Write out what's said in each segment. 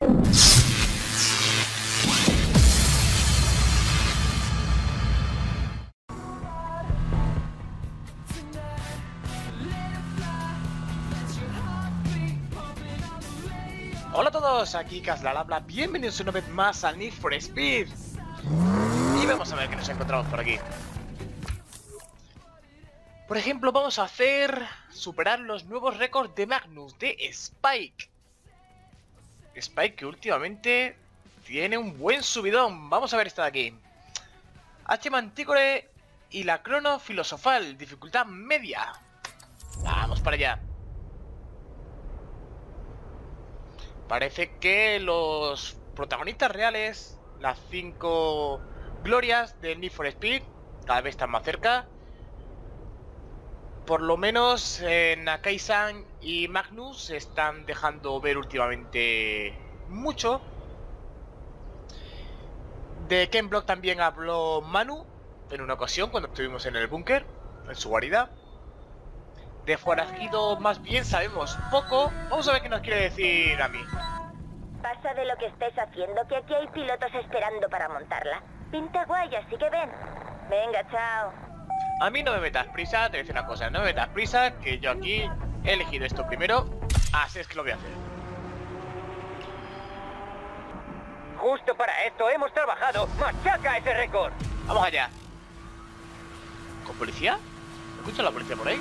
Hola a todos, aquí Caslalabla, bienvenidos una vez más al Need for Speed. Y vamos a ver qué nos encontramos por aquí. Por ejemplo, vamos a hacer superar los nuevos récords de Magnus, de Spike. Spike que últimamente tiene un buen subidón. Vamos a ver esta de aquí. H Manticore y la Crono Filosofal, dificultad media. Vamos para allá. Parece que los protagonistas reales, las 5 glorias del Need for Speed, cada vez están más cerca. Por lo menos Nakai-san y Magnus se están dejando ver últimamente mucho. De Ken Block también habló Manu en una ocasión cuando estuvimos en el búnker, en su guarida. De Forajido más bien sabemos poco. Vamos a ver qué nos quiere decir a mí. Pasa de lo que estés haciendo, que aquí hay pilotos esperando para montarla. Pinta guay, así que ven. Venga, chao. A mí no me metas prisa, te voy a decir una cosa. No me metas prisa, que yo aquí he elegido esto primero. Así es que lo voy a hacer. Justo para esto hemos trabajado. ¡Machaca ese récord! Vamos allá. ¿Con policía? ¿Escucha la policía por ahí?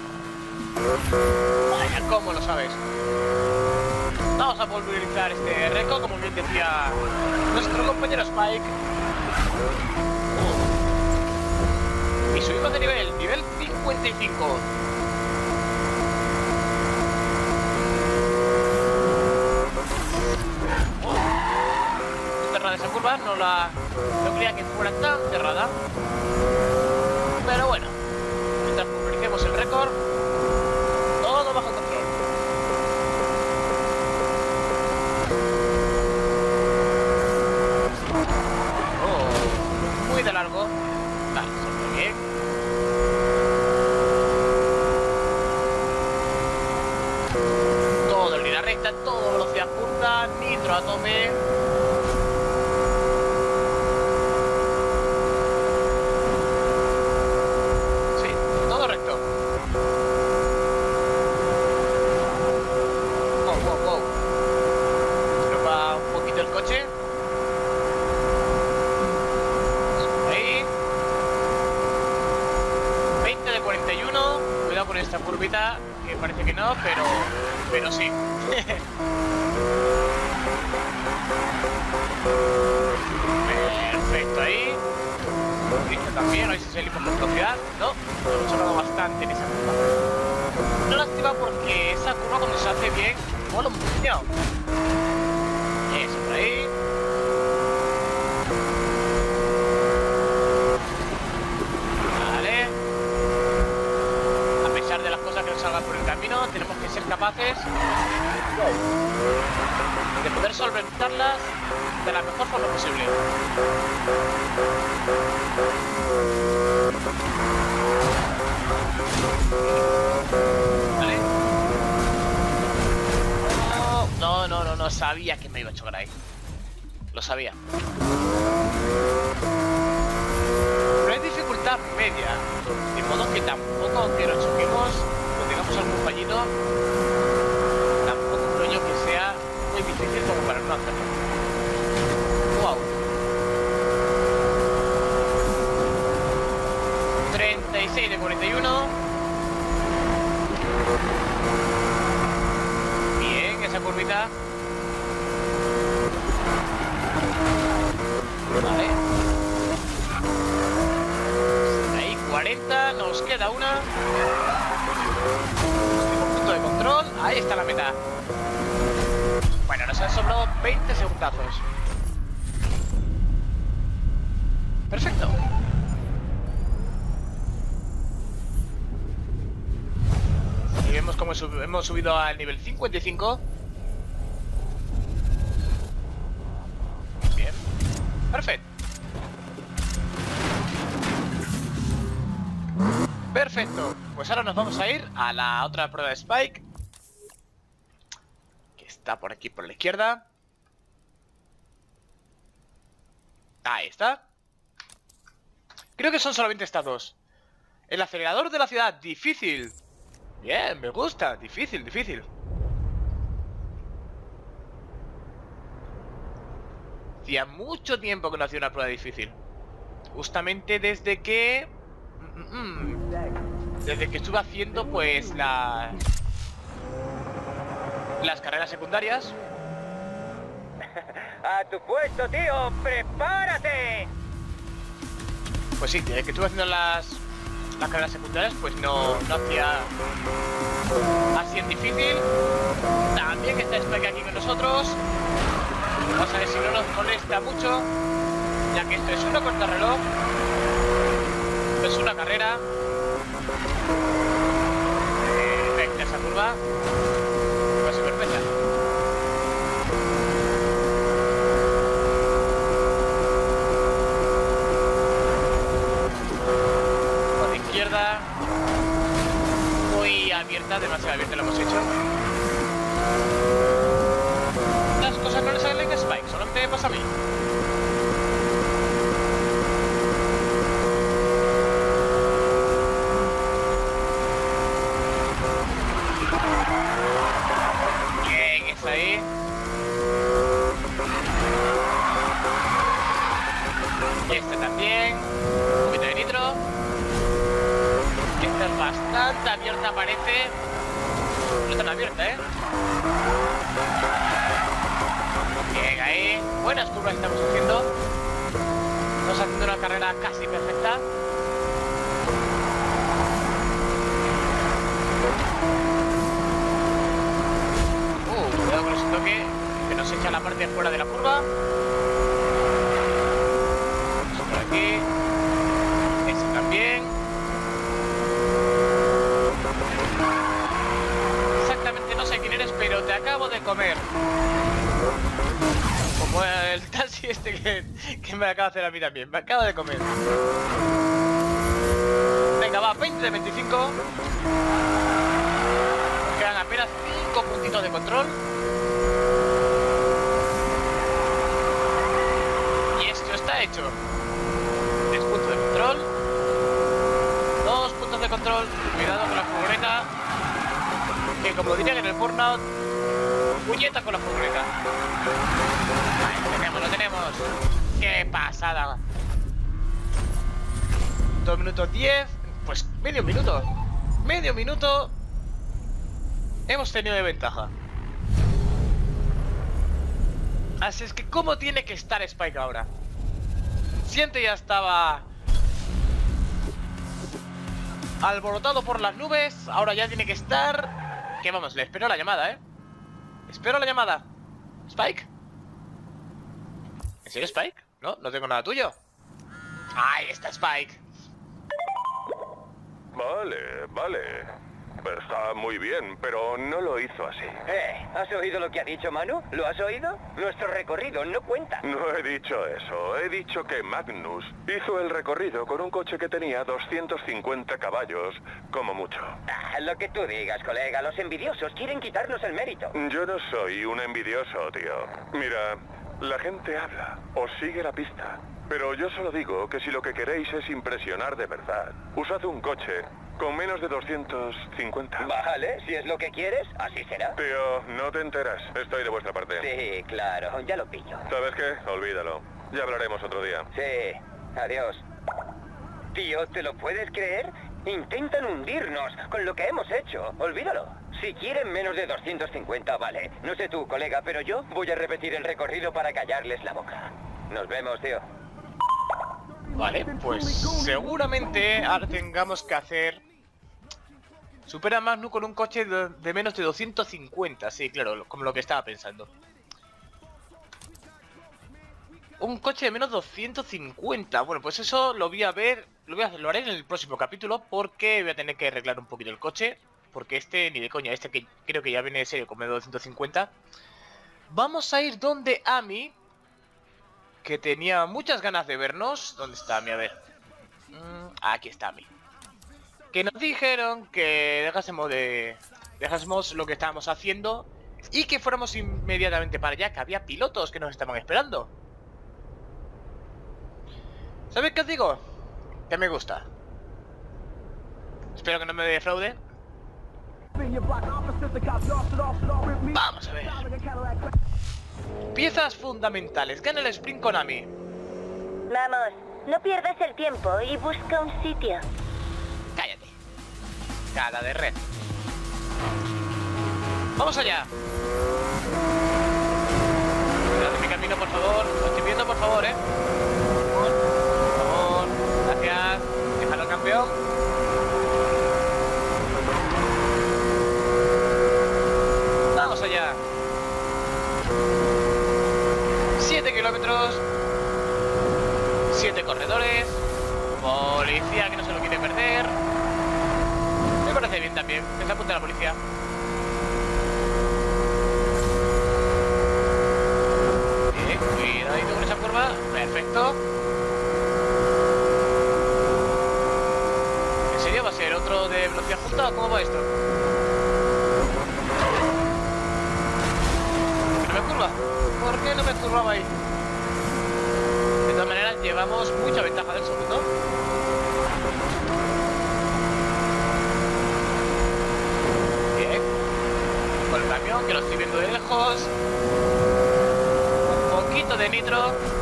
Vaya, ¿cómo lo sabes? Vamos a pulverizar este récord, como bien decía nuestro compañero Spike. Y subimos de nivel 55. Cerrada esa curva, no creía que fuera tan cerrada. Pero bueno, mientras pulvericemos el récord, todo bajo control. Muy de largo. Vale, muy bien. Todo en línea recta, todo velocidad punta, nitro a tope. Sí, todo recto. Wow. Se nos va un poquito el coche. Ahí. 20 de 41. Cuidado con esta curvita, que parece que no, pero sí. Perfecto ahí. Listo también, hoy se salimos con velocidad. No, hemos chocado bastante en esa curva. No lástima porque esa curva cuando se hace bien, mola un puñado. Eso por ahí. Vale. A pesar de las cosas que nos salgan por el camino, tenemos que ser capaces de poder solventarlas de la mejor forma posible. Vale. No sabía que me iba a chocar ahí. Lo sabía. Pero es dificultad media, de modo que tampoco, aunque nos choquemos, o tengamos algún fallito, tampoco creo yo que sea muy difícil como para no hacerlo. Wow. 36 de 41. Bien, esa curvita. Vale. Ahí 40, nos queda una. Último punto de control. Ahí está la meta. Bueno, nos han sobrado 20 segundazos. Perfecto. Y vemos cómo hemos subido al nivel 55. Bien. Perfecto. Perfecto. Pues ahora nos vamos a ir a la otra prueba de Spike, que está por aquí por la izquierda. Ahí está. Creo que son solamente estas dos. El acelerador de la ciudad, difícil. Bien, me gusta, difícil, difícil. Hacía mucho tiempo que no hacía una prueba difícil. Justamente desde que... Desde que estuve haciendo, pues, las carreras secundarias. ¡A tu puesto, tío! ¡Prepárate! Pues sí, desde que estuve haciendo las carreras secundarias, pues no hacía así en difícil. También está Spike aquí con nosotros. Vamos a ver si no nos molesta mucho, ya que esto es una contrarreloj. Esto es una carrera. Perfecta esa curva. Casi perfecta. Por la izquierda. Muy abierta, demasiado abierta lo hemos hecho. Las cosas no le salen a Spike, solamente me pasa a mí. Bien, está ahí. Y este también. Un poquito de nitro. Esta es bastante abierta, parece. No tan abierta, Bien, ahí. Buenas curvas estamos haciendo. Estamos haciendo una carrera casi perfecta. Cuidado con ese toque, que nos echa la parte de fuera de la curva. Vamos por aquí. Ese también. Exactamente no sé quién eres, pero te acabo de comer. Como el taxi este que me acaba de hacer a mí también. Me acaba de comer. Venga, va, 20 de 25. Quedan apenas 5 puntitos de control. Y esto está hecho. 3 puntos de control. 2 puntos de control. Cuidado con la furgoneta. Que como dirían en el Burnout, puñeta con la furgoneta. Ahí lo tenemos, lo tenemos. ¡Qué pasada! 2 minutos 10. Pues medio minuto. Medio minuto hemos tenido de ventaja. Así es que, ¿cómo tiene que estar Spike ahora? Siente ya estaba alborotado por las nubes. Ahora ya tiene que estar... Que vamos, le espero la llamada, Espero la llamada. ¿Spike? ¿En serio, Spike? No, no tengo nada tuyo. Ahí está Spike. Vale, vale. Está muy bien, pero no lo hizo así. ¿Has oído lo que ha dicho Manu? ¿Lo has oído? Nuestro recorrido no cuenta. No he dicho eso. He dicho que Magnus hizo el recorrido con un coche que tenía 250 caballos, como mucho. Lo que tú digas, colega. Los envidiosos quieren quitarnos el mérito. Yo no soy un envidioso, tío. Mira, la gente habla, os sigue la pista. Pero yo solo digo que si lo que queréis es impresionar de verdad, usad un coche con menos de 250. Vale, si es lo que quieres, así será. Tío, no te enteras. Estoy de vuestra parte. Sí, claro, ya lo pillo. ¿Sabes qué? Olvídalo. Ya hablaremos otro día. Sí, adiós. Tío, ¿te lo puedes creer? Intentan hundirnos con lo que hemos hecho. Olvídalo. Si quieren menos de 250, vale. No sé tú, colega, pero yo voy a repetir el recorrido para callarles la boca. Nos vemos, tío. Vale, pues seguramente ahora tengamos que hacer... Supera a Magnus con un coche de menos de 250. Sí, claro, como lo que estaba pensando. Un coche de menos 250. Bueno, pues eso lo voy a ver. Lo haré en el próximo capítulo, porque voy a tener que arreglar un poquito el coche. Porque este, ni de coña, este que creo que ya viene de serio con menos de 250. Vamos a ir donde Amy, que tenía muchas ganas de vernos. ¿Dónde está Amy? A ver. Aquí está Amy. Que nos dijeron que dejásemos lo que estábamos haciendo y que fuéramos inmediatamente para allá, que había pilotos que nos estaban esperando. ¿Sabéis qué os digo? Que me gusta. Espero que no me defraude. Vamos a ver. Piezas fundamentales. Gana el sprint Konami. Vamos, no pierdas el tiempo y busca un sitio. Cállate. Cara de red. Vamos allá. Cuidado mi camino, por favor. Lo estoy viendo, por favor, Por favor. Gracias. Déjalo al campeón. Vamos allá. 7 kilómetros. 7 corredores. Policía que no se lo quiere perder. Me parece bien también. Que se apunte a la policía. Bien, cuidadito con esa curva. Perfecto. ¿En serio va a ser otro de velocidad justa o cómo va esto? ¿Por qué no me curva? ¿Por qué no me curvaba ahí? De todas maneras, llevamos mucha ventaja del segundo. Bien. Con el camión, que lo estoy viendo de lejos. Un poquito de nitro.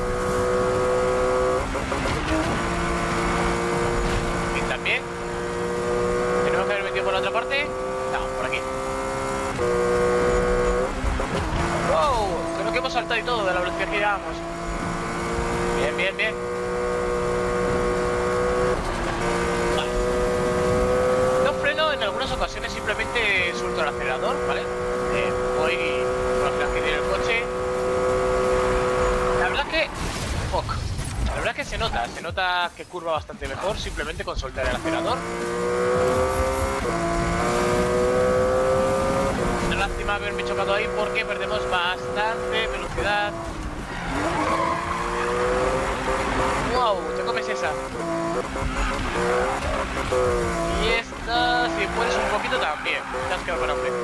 Y también. ¿Tenemos que haber metido por la otra parte? No, por aquí. ¡Wow! Creo que hemos saltado y todo de la velocidad que llevamos. Bien, bien, bien. Vale. No freno en algunas ocasiones, simplemente suelto el acelerador, ¿vale? Voy con la frenación en el coche. La verdad es que... Fuck. La verdad es que se nota que curva bastante mejor simplemente con soltar el acelerador. Una lástima haberme chocado ahí porque perdemos bastante velocidad. Wow, te comes esa. Y esta, si puedes un poquito también. Te has quedado con hambre.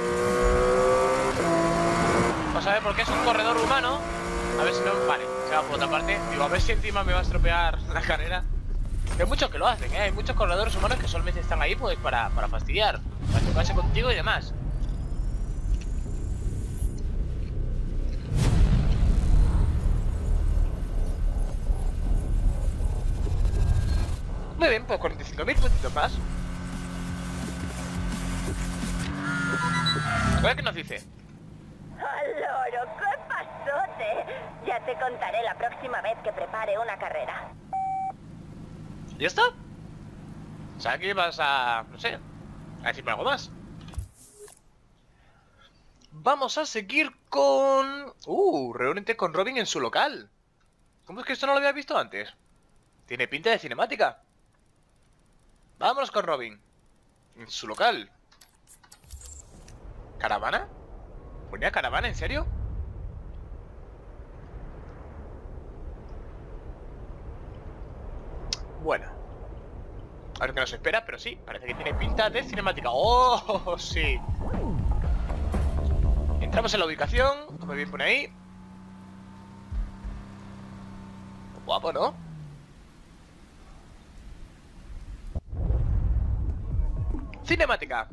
Vamos a ver por qué es un corredor humano. A ver si no... Vale, se va por otra parte. Digo, a ver si encima me va a estropear la carrera. Hay muchos que lo hacen, ¿eh? Hay muchos corredores humanos que solamente están ahí pues para fastidiar. Para chocarse contigo y demás. Muy bien, pues 45.000 puntitos más. A ver qué nos dice. ¡Al loro! ¡Qué pasote! Ya te contaré la próxima vez que prepare una carrera. ¿Ya está? O sea, que vas a... no sé, a decirme algo más. Vamos a seguir con... reúnete con Robin en su local. ¿Cómo es que esto no lo había visto antes? Tiene pinta de cinemática. Vámonos con Robin. En su local. ¿Caravana? ¿Ponía caravana? ¿En serio? Bueno. A ver qué nos espera, pero sí, parece que tiene pinta de cinemática. ¡Oh, sí! Entramos en la ubicación, como bien pone ahí. Guapo, ¿no? Cinemática.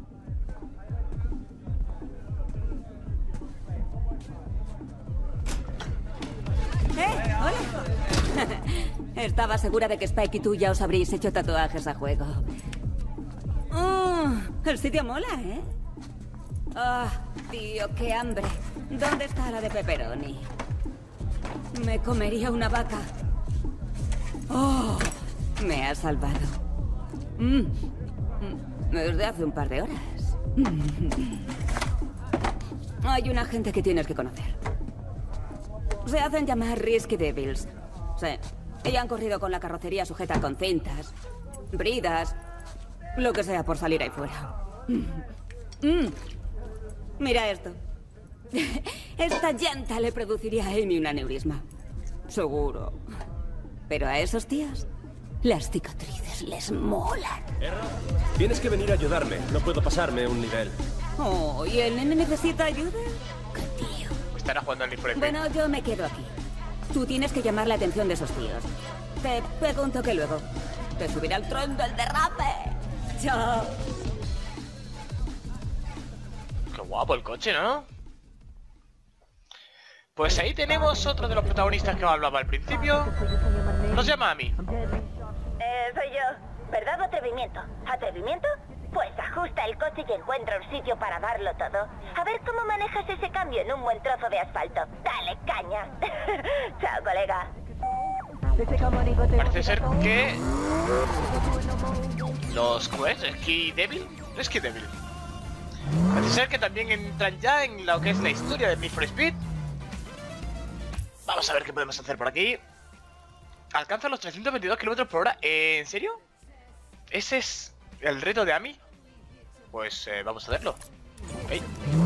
¡Hola! Estaba segura de que Spike y tú ya os habréis hecho tatuajes a juego. El sitio mola, ¿eh? Ah, tío, qué hambre. ¿Dónde está la de pepperoni? Me comería una vaca. Oh, me ha salvado. Desde hace un par de horas. Hay una gente que tienes que conocer. Se hacen llamar Risky Devils. Sí. Y han corrido con la carrocería sujeta con cintas, bridas, lo que sea por salir ahí fuera. Mira esto. Esta llanta le produciría a Amy un aneurisma. Seguro. Pero a esos tíos, las cicatrices les molan. Tienes que venir a ayudarme. No puedo pasarme un nivel. Oh, ¿y el nene necesita ayuda? ¿Qué tío? Estará jugando al Need for Speed. Bueno, yo me quedo aquí. Tú tienes que llamar la atención de esos tíos. Te pego un toque luego. Te subiré al tren del derrape. Chao. Qué guapo el coche, ¿no? Pues ahí tenemos otro de los protagonistas que hablaba al principio. Nos llama Amy. Soy yo. ¿Verdad o atrevimiento? ¿Atrevimiento? Pues ajusta el coche y encuentra un sitio para darlo todo. A ver cómo manejas ese cambio en un buen trozo de asfalto. Dale caña. Chao, colega. Parece ser que... los... ¿cómo es? ¿Ski Devil? Ski Devil. Parece ser que también entran ya en lo que es la historia de Need for Speed. Vamos a ver qué podemos hacer por aquí. Alcanza los 322 km por hora. ¿En serio? ¿Ese es el reto de Amy? Pues vamos a hacerlo. Ok.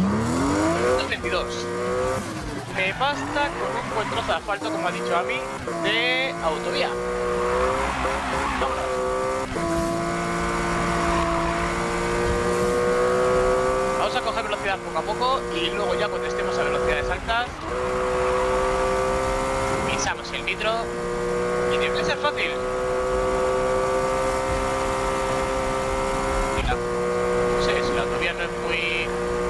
222. Me basta con un buen trozo de asfalto, como ha dicho Amy, de autovía. Vámonos. Vamos a coger velocidad poco a poco y luego ya cuando estemos a velocidades altas pisamos el nitro y debe ser fácil. Mira, no sé si la autovía no es muy...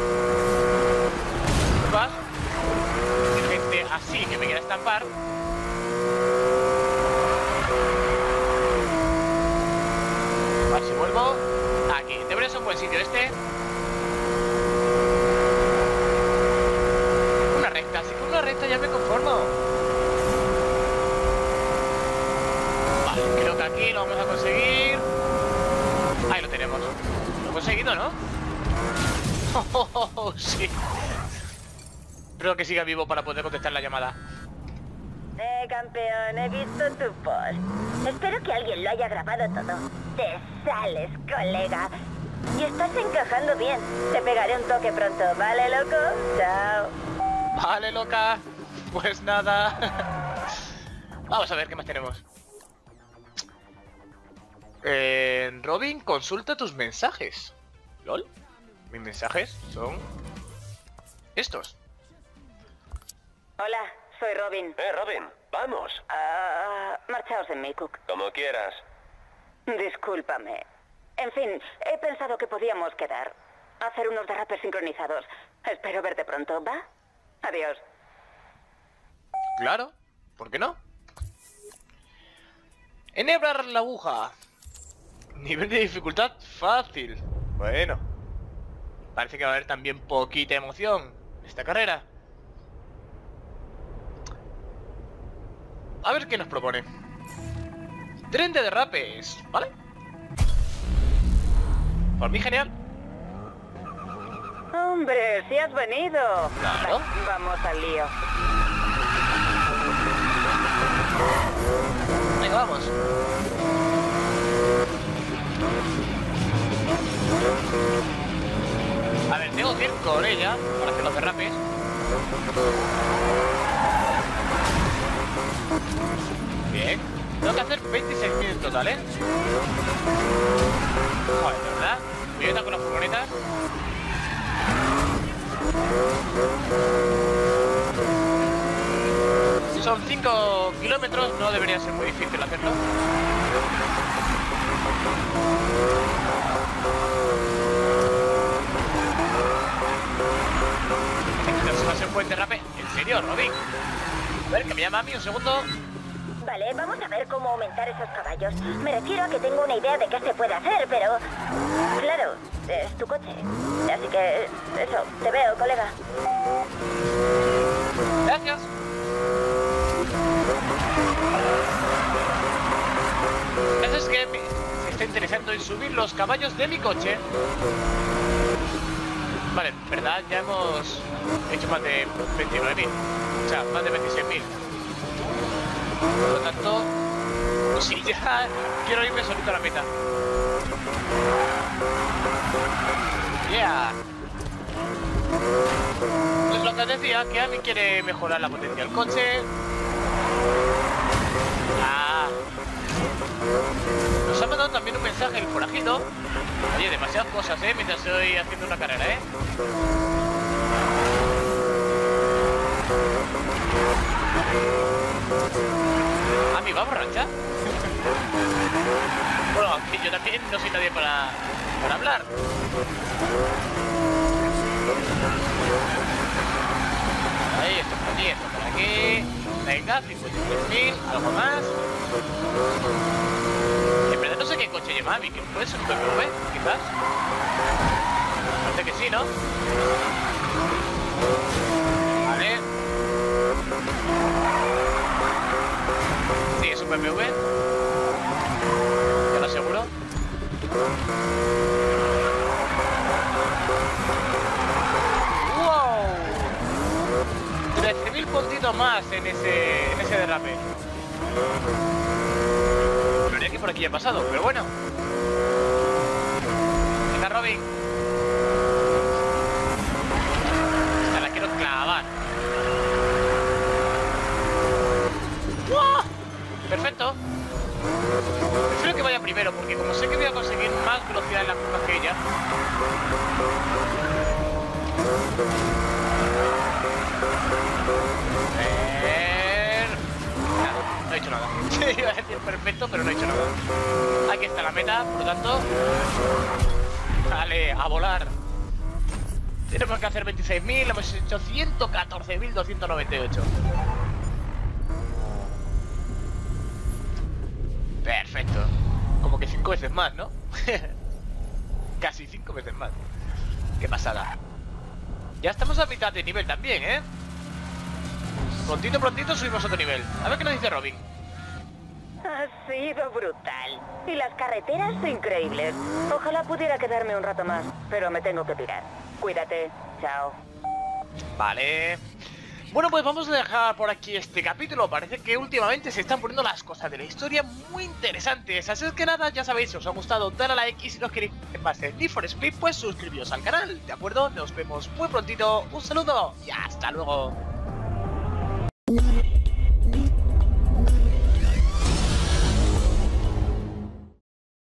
curvas. Hay gente así que me quiere estampar. A ver si vuelvo. Aquí, debería ser un buen sitio este. Una recta, así que con una recta ya me conformo. Vale, creo que aquí lo vamos a conseguir. Ahí lo tenemos. Lo he conseguido, ¿no? Oh, sí. Espero que siga vivo para poder contestar la llamada. Campeón, he visto tu post. Espero que alguien lo haya grabado todo. Te sales, colega. Y estás encajando bien. Te pegaré un toque pronto, ¿vale, loco? Chao. Vale, loca. Pues nada. Vamos a ver qué más tenemos. Robin, consulta tus mensajes. ¿Lol? Mis mensajes son... estos. Hola, soy Robin. Robin, vamos. Marchaos en mí, Cook. Como quieras. Discúlpame. En fin, he pensado que podíamos quedar. Hacer unos derrapes sincronizados. Espero verte pronto, ¿va? Adiós. Claro, ¿por qué no? Enhebrar la aguja. Nivel de dificultad fácil. Bueno. Parece que va a haber también poquita emoción en esta carrera. A ver qué nos propone. Tren de derrapes, ¿vale? Por mí genial. Hombre, si has venido. Claro. Vamos al lío. Venga, vamos. A ver, tengo que ir con ella para hacer los derrapes. Bien. Tengo que hacer 26.000 en total, ¿eh? Joder, de verdad. Cuidado con las furgonetas. Si son 5 kilómetros, no debería ser muy difícil hacerlo. Se va a hacer un buen derrape. ¿En serio, Robin? A ver, que me llama a mí un segundo. Vale, vamos a ver cómo aumentar esos caballos. Me refiero a que tengo una idea de qué se puede hacer, pero... Claro, es tu coche. Así que... eso, te veo, colega. Gracias. Es que se está interesando en subir los caballos de mi coche. Vale, en verdad ya hemos hecho más de 29.000. O sea, más de 26.000. Por lo tanto, pues sí, ya quiero irme solito a la meta. Yeah. Pues lo que os decía, que Amy quiere mejorar la potencia del coche. Nos ha mandado también un mensaje el forajito. Oye, demasiadas cosas, mientras estoy haciendo una carrera, ¿A mí va borracha? Bueno, aunque yo también no soy nadie para hablar. Ahí, esto por aquí, esto por aquí. Venga, 53.000, algo más. En verdad no sé qué coche lleva Abby, que puede ser un BMW, quizás. Parece que sí, ¿no? Vale. Sí, es un BMW. Ya lo aseguro. ¡Wow! 13.000 puntitos más en ese derrape. Creía que por aquí ya he pasado, pero bueno. Venga, Robin. Esta la quiero clavar. ¡Wow! Perfecto. Prefiero que vaya primero, porque como sé que voy a conseguir más velocidad en las curvas que ella. No he hecho nada. Iba a decir perfecto, pero no he hecho nada. Aquí está la meta, por lo tanto. Vale, a volar. Tenemos que hacer 26.000, hemos hecho 114.298. Perfecto. Como que 5 veces más, ¿no? Casi 5 veces más. Qué pasada. Ya estamos a mitad de nivel también, ¿eh? Prontito subimos a otro nivel. A ver qué nos dice Robin. Ha sido brutal. Y las carreteras increíbles. Ojalá pudiera quedarme un rato más, pero me tengo que pirar. Cuídate. Chao. Vale. Bueno, pues vamos a dejar por aquí este capítulo. Parece que últimamente se están poniendo las cosas de la historia muy interesantes. Así es que nada, ya sabéis, si os ha gustado, dale a like. Y si nos queréis más de Need for Speed, pues suscribiros al canal, ¿de acuerdo? Nos vemos muy prontito. Un saludo y hasta luego.